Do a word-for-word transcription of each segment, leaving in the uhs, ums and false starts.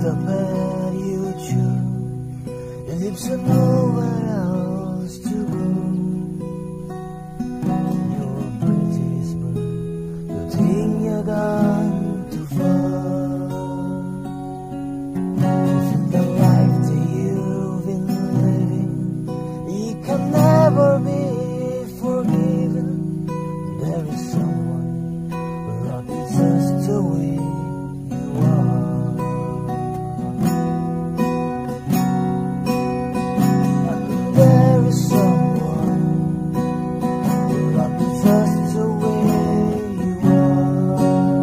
the path you choose, as if there's nowhere else to go. You're a British bird, you think you're gone too far. If the life that you've been living, it can never be forgiven. There is someone who loves us the way you are. And there is someone who loves us the way you are.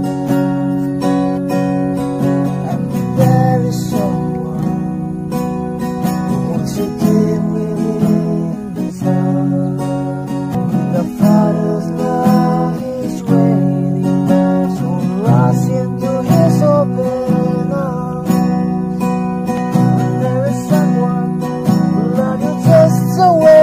And there is someone who wants to live within his heart. The Father's love is waiting, so rush into His open arms. And there is someone who loves you just the way